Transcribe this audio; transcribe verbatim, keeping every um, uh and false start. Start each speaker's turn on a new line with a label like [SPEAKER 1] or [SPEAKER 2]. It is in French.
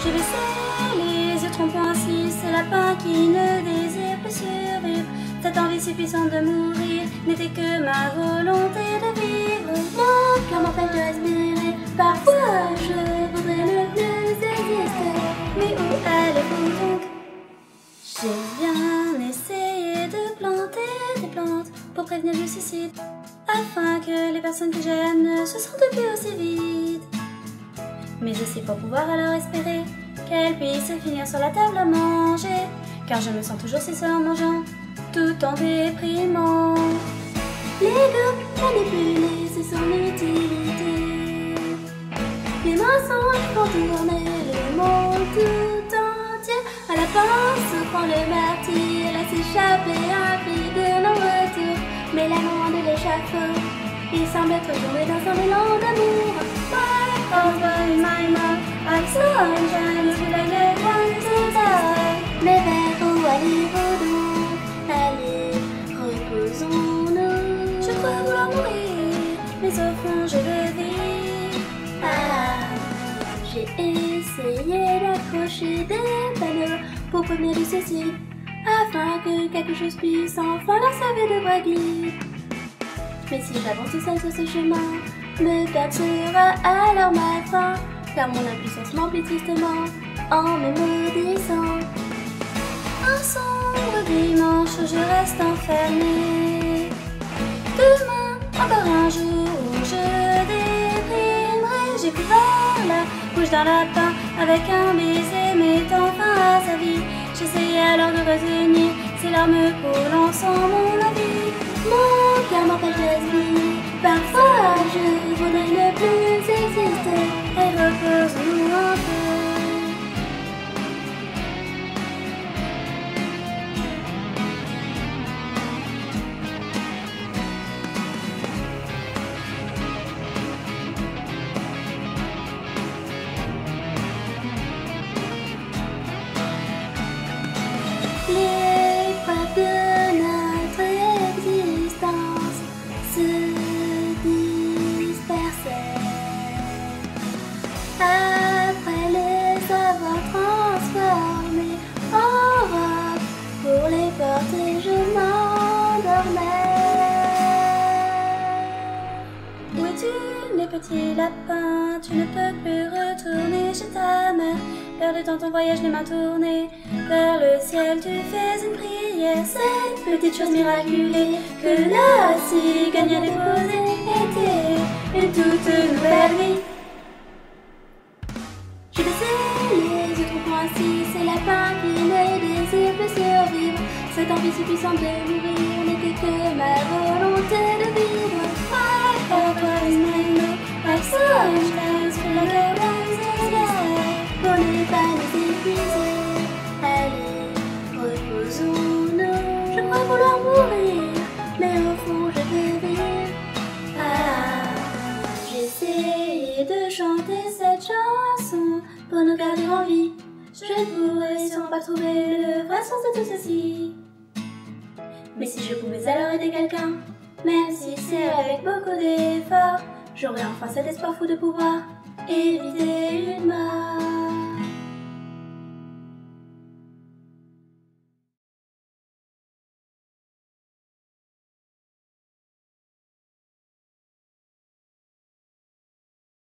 [SPEAKER 1] Je baissais les yeux trompant ainsi ce lapin qui ne désire plus survivre. Cette envie si puissante de mourir n'était que ma volonté de vivre. Mon cœur m'empêche de respirer, parfois je voudrais ne plus exister. Mais où allez-vous donc? J'ai bien essayé de planter des plantes pour prévenir le suicide, afin que les personnes que j'aime ne se sentent plus aussi vides. Mais aussi pour pouvoir alors espérer qu'elles puissent finir sur la table à manger, car je me sens toujours si seule en mangeant, tout en déprimant. Les goûts manipulés, c'est son utilité. Les mensonges font tourner le monde tout entier. À la fin se prend le martyr, laisse s'échapper un cri de non-retour. Mais la main de l'échafaud, il semble être tombé dans un élan d'amour. Over my mouth, I'm sunshine, je la gueule to die. Mais vers où allez-vous donc? Allez, reposons-nous. Je crois vouloir mourir, mais au fond je veux vivre. Ah, j'ai essayé d'accrocher des panneaux pour prévenir du suicide, afin que quelque chose puisse enfin leur servir de bras guide. Mais si j'avance tout seul sur ce chemin, me perdre sera alors ma fin, car mon impuissance m'emplit tristement en me maudissant. Un sombre dimanche, je reste enfermée. Demain, encore un jour où je déprimerai. J'ai pu voir la bouche d'un lapin avec un baiser mettant fin à sa vie. J'essayais alors de retenir ces larmes coulant sans mon avis. Mon cœur m'empêche de respirer, parfois je voudrais ne plus exister. Et repose-nous un peu. Les preuves de notre existence se dispersaient. Après les avoir transformés en robes pour les porter, je m'endormais. Où es-tu, les petits lapins? Tu ne peux plus retourner chez ta mère. Perdu dans ton voyage, les mains tournées vers le ciel, tu fais une prière. Cette petite chose miraculée que la cigogne a déposée était une toute nouvelle vie. Je baissais les yeux trop ainsi ces lapins qui ne désirent plus survivre. Cette envie si puissante de mourir n'était que ma volonté de vivre. My heart is mine, like sunshine, feel like a rising star. Pour ne pas nous épuiser, allez, reposons-nous. Je crois vouloir mourir, mais au fond je veux vivre. Ah, j'essaie de chanter cette chanson pour nous garder en vie. Je ne pourrais sûrement pas trouver le vrai sens de tout ceci. Mais si je pouvais alors aider quelqu'un, même si c'est avec beaucoup d'efforts, j'aurais enfin cet espoir fou de pouvoir éviter une mort.